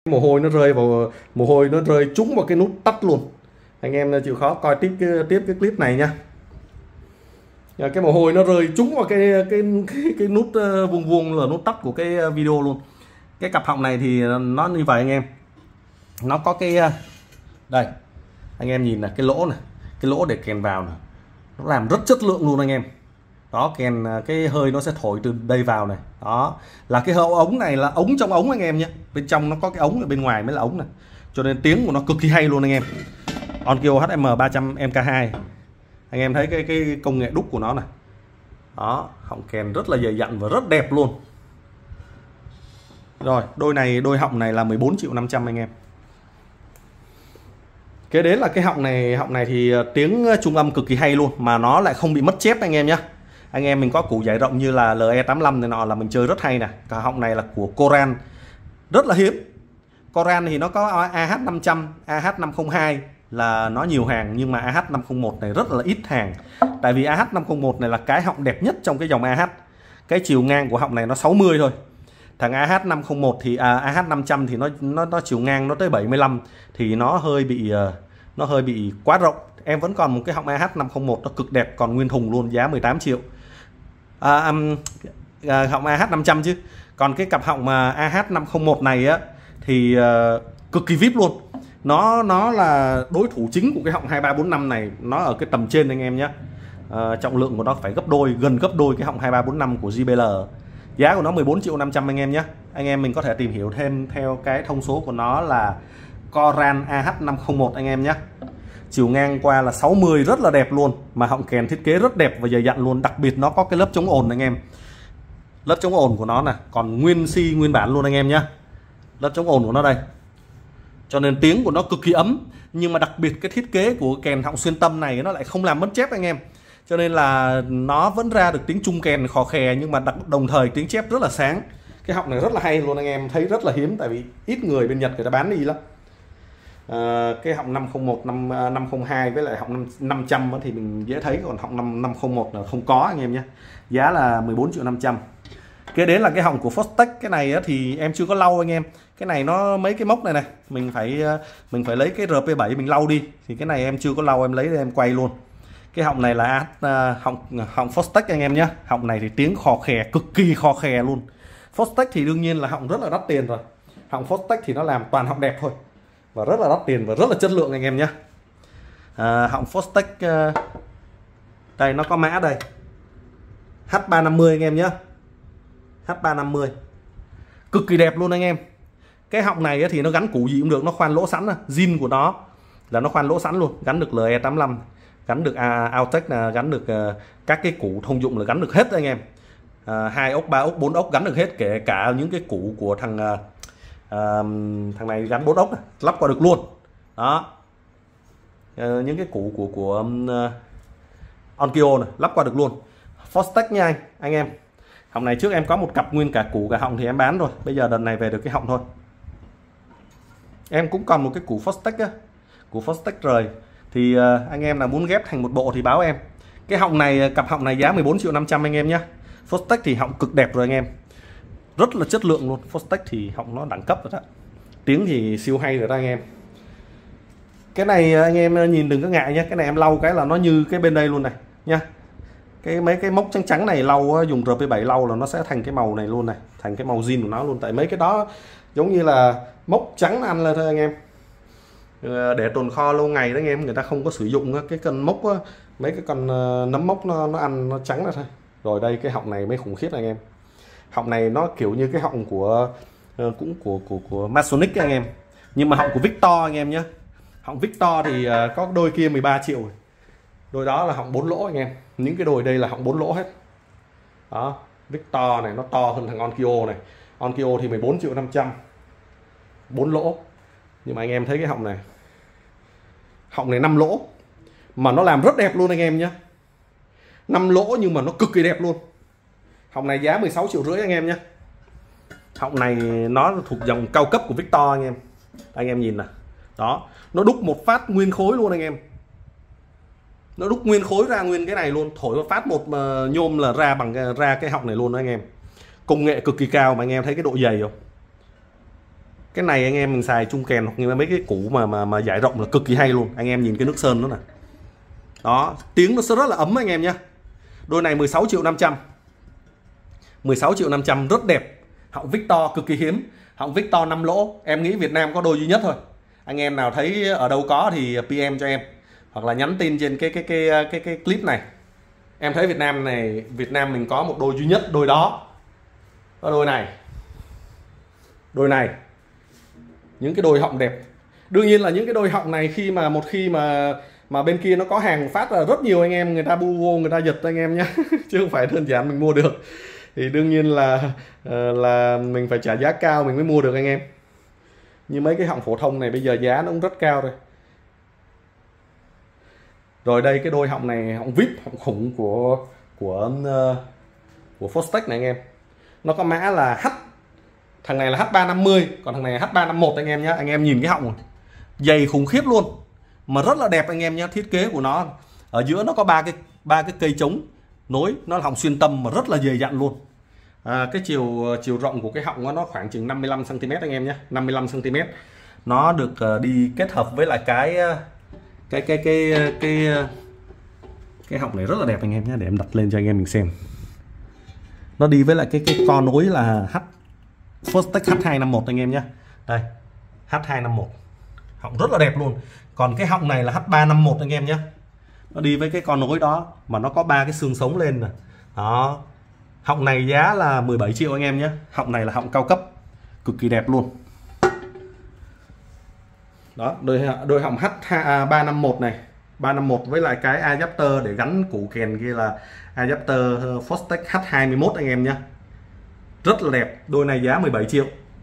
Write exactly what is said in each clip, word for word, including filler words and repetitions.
Mồ hôi nó rơi vào mồ hôi nó rơi trúng vào cái nút tắt luôn. Anh em chịu khó coi tiếp cái tiếp cái clip này nha. Cái mồ hôi nó rơi trúng vào cái cái cái, cái nút vuông vuông là nút tắt của cái video luôn. Cái cặp họng này thì nó như vậy anh em. Nó có cái đây. Anh em nhìn là cái lỗ này, cái lỗ để kèn vào này. Nó làm rất chất lượng luôn anh em. Đó, kèn cái hơi nó sẽ thổi từ đây vào này. Đó là cái hậu ống này là ống trong ống anh em nhé. Bên trong nó có cái ống, ở bên ngoài mới là ống này, cho nên tiếng của nó cực kỳ hay luôn anh em. Onkyo hát em ba trăm M K hai. Anh em thấy cái cái công nghệ đúc của nó này. Đó, họng kèn rất là dày dặn và rất đẹp luôn. Rồi, đôi này đôi họng này là mười bốn triệu năm trăm anh em. Kế đến là cái họng này, họng này thì tiếng trung âm cực kỳ hay luôn, mà nó lại không bị mất chép anh em nhé. Anh em mình có củ dải rộng như là L E tám lăm này nọ là mình chơi rất hay nè. Cả họng này là của Coran, rất là hiếm. Coran thì nó có A H năm trăm, A H năm không hai là nó nhiều hàng, nhưng mà A H năm không một này rất là ít hàng. Tại vì A H năm không một này là cái họng đẹp nhất trong cái dòng A H. Cái chiều ngang của họng này nó sáu mươi thôi. Thằng A H năm không một thì à, A H năm trăm thì nó nó nó chiều ngang nó tới bảy mươi lăm, thì nó hơi bị nó hơi bị quá rộng. Em vẫn còn một cái họng A H năm không một nó cực đẹp, còn nguyên thùng luôn, giá mười tám triệu. À, um, à, họng A H năm trăm chứ. Còn cái cặp họng mà A H năm không một này á thì uh, cực kỳ vip luôn. Nó nó là đối thủ chính của cái họng hai ba bốn năm này, nó ở cái tầm trên anh em nhé. Uh, trọng lượng của nó phải gấp đôi, gần gấp đôi cái họng hai ba bốn năm của J B L. Giá của nó mười bốn triệu năm trăm anh em nhé. Anh em mình có thể tìm hiểu thêm theo cái thông số của nó là Coran A H năm không một anh em nhé. Chiều ngang qua là sáu mươi, rất là đẹp luôn, mà họng kèn thiết kế rất đẹp và dày dặn luôn. Đặc biệt nó có cái lớp chống ồn anh em. Lớp chống ồn của nó nè, còn nguyên si nguyên bản luôn anh em nhé. Lớp chống ồn của nó đây, cho nên tiếng của nó cực kỳ ấm. Nhưng mà đặc biệt cái thiết kế của kèn họng xuyên tâm này nó lại không làm mất chép anh em, cho nên là nó vẫn ra được tiếng trung kèn khò khè, nhưng mà đồng thời tiếng chép rất là sáng. Cái họng này rất là hay luôn anh em, thấy rất là hiếm, tại vì ít người bên Nhật người ta bán đi lắm. À, cái họng năm không một, năm không hai với lại họng năm trăm thì mình dễ thấy, còn họng năm không một là không có anh em nhé. Giá là mười bốn triệu năm trăm. Kế đến là cái họng của Fostex. Cái này thì em chưa có lau anh em. Cái này nó mấy cái mốc này này mình phải mình phải lấy cái R P bảy mình lau đi, thì cái này em chưa có lau, em lấy để em quay luôn. Cái họng này là uh, họng họng Fostex anh em nhé. Họng này thì tiếng khò khè, cực kỳ khò khè luôn. Fostex thì đương nhiên là họng rất là đắt tiền rồi. Họng Fostex thì nó làm toàn họng đẹp thôi, và rất là đắt tiền và rất là chất lượng anh em nhé. À, họng Fostex uh, đây nó có mã đây, H ba năm mươi anh em nhé. H ba năm mươi cực kỳ đẹp luôn anh em. Cái họng này thì nó gắn củ gì cũng được, nó khoan lỗ sẵn, zin của nó là nó khoan lỗ sẵn luôn, gắn được L E tám lăm, gắn được Altec, gắn được các cái củ thông dụng là gắn được hết anh em. À, hai ốc, ba ốc, bốn ốc gắn được hết, kể cả những cái củ của thằng à, thằng này gắn bốn ốc này, lắp qua được luôn. Đó, à, những cái củ của của uh, Onkyo này lắp qua được luôn. Fostex nha anh anh em. Họng này trước em có một cặp nguyên cả củ cả họng thì em bán rồi, bây giờ đợt này về được cái họng thôi. Em cũng còn một cái củ Fostex á, củ Fostex rời, thì uh, anh em nào muốn ghép thành một bộ thì báo em. Cái họng này, cặp họng này giá mười bốn triệu năm trăm anh em nhé. Fostex thì họng cực đẹp rồi anh em, rất là chất lượng luôn. Fostex thì họng nó đẳng cấp rồi đó, tiếng thì siêu hay rồi đó anh em. Cái này anh em nhìn đừng có ngại nhé, cái này em lau cái là nó như cái bên đây luôn này nha. Cái mấy cái mốc trắng trắng này lau, dùng R P bảy lau là nó sẽ thành cái màu này luôn này, thành cái màu zin của nó luôn. Tại mấy cái đó giống như là mốc trắng ăn lên thôi anh em, để tồn kho lâu ngày đó anh em, người ta không có sử dụng cái cần mốc, mấy cái con nấm mốc nó nó ăn nó trắng ra thôi. Rồi đây cái họng này mới khủng khiếp anh em. Họng này nó kiểu như cái họng của cũng của của của Masonic anh em, nhưng mà họng của Victor anh em nhé. Họng Victor thì có đôi kia mười ba triệu, đôi đó là họng bốn lỗ anh em. Những cái đồi đây là họng bốn lỗ hết. Đó, Victor này nó to hơn thằng Onkyo này. Onkyo thì mười bốn triệu năm trăm, bốn lỗ. Nhưng mà anh em thấy cái họng này, họng này năm lỗ mà nó làm rất đẹp luôn anh em nhé. năm lỗ nhưng mà nó cực kỳ đẹp luôn. Họng này giá mười sáu triệu rưỡi anh em nhé. Họng này nó thuộc dòng cao cấp của Victor anh em. Anh em nhìn nè. Đó, nó đúc một phát nguyên khối luôn anh em. Nó đúc nguyên khối ra nguyên cái này luôn, thổi một phát một mà nhôm là ra bằng ra cái họng này luôn đó anh em. Công nghệ cực kỳ cao, mà anh em thấy cái độ dày không? Cái này anh em mình xài chung kèn hoặc như mấy cái củ mà mà mà giải rộng là cực kỳ hay luôn. Anh em nhìn cái nước sơn đó nè, đó tiếng nó sẽ rất là ấm anh em nhé. Đôi này mười sáu triệu năm trăm, mười sáu triệu năm trăm rất đẹp. Họng Victor cực kỳ hiếm, họng Victor năm lỗ, em nghĩ Việt Nam có đôi duy nhất thôi. Anh em nào thấy ở đâu có thì pê em cho em, hoặc là nhắn tin trên cái cái cái cái cái, cái clip này. Em thấy Việt Nam này, Việt Nam mình có một đôi duy nhất, đôi đó, có đôi này, đôi này, những cái đôi họng đẹp. Đương nhiên là những cái đôi họng này khi mà một khi mà mà bên kia nó có hàng phát là rất nhiều anh em người ta bu vô người ta giật anh em nhé chứ không phải đơn giản mình mua được. Thì đương nhiên là là mình phải trả giá cao mình mới mua được anh em. Như mấy cái họng phổ thông này bây giờ giá nó cũng rất cao rồi. Rồi đây cái đôi họng này, họng vê i pê, họng khủng của của uh, của Fostex này anh em. Nó có mã là H, thằng này là H ba năm mươi, còn thằng này là H ba năm mốt anh em nhé. Anh em nhìn cái họng dày khủng khiếp luôn, mà rất là đẹp anh em nhé. Thiết kế của nó ở giữa nó có ba cái ba cái cây chống nối, nó là họng xuyên tâm mà rất là dày dặn luôn. À, cái chiều chiều rộng của cái họng đó, nó khoảng chừng năm mươi lăm xăng ti mét anh em nhé, năm mươi lăm xăng ti mét. Nó được uh, đi kết hợp với lại cái cái cái cái cái cái, cái họng này rất là đẹp anh em nhé. Để em đặt lên cho anh em mình xem. Nó đi với lại cái cái co nối là H Fostex H hai năm mốt anh em nhé. Đây H hai năm mốt, họng rất là đẹp luôn. Còn cái họng này là H ba năm mốt anh em nhé. Nó đi với cái con nối đó mà nó có ba cái xương sống lên nè. Đó. Họng này giá là mười bảy triệu anh em nhé. Họng này là họng cao cấp, cực kỳ đẹp luôn. Đó, đôi đôi họng H ba năm mốt này, ba năm mốt với lại cái adapter để gắn củ kèn kia là adapter Fostex H hai mươi mốt anh em nhé. Rất là đẹp. Đôi này giá mười bảy triệu.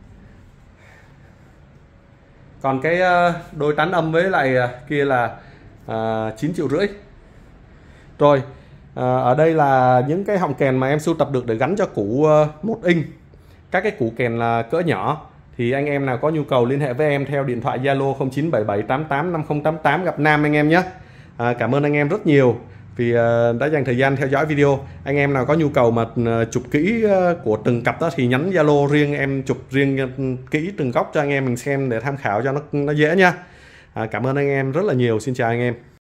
Còn cái đôi tán âm với lại kia là uh, chín triệu rưỡi. Rồi uh, ở đây là những cái họng kèn mà em sưu tập được để gắn cho củ uh, một inch. Các cái củ kèn là cỡ nhỏ. Thì anh em nào có nhu cầu liên hệ với em theo điện thoại Zalo không chín bảy bảy tám tám năm không tám tám gặp Nam anh em nhé. À, cảm ơn anh em rất nhiều vì uh, đã dành thời gian theo dõi video. Anh em nào có nhu cầu mà uh, chụp kỹ uh, của từng cặp đó thì nhắn Zalo riêng, em chụp riêng uh, kỹ từng góc cho anh em mình xem để tham khảo cho nó nó dễ nha. À, cảm ơn anh em rất là nhiều. Xin chào anh em.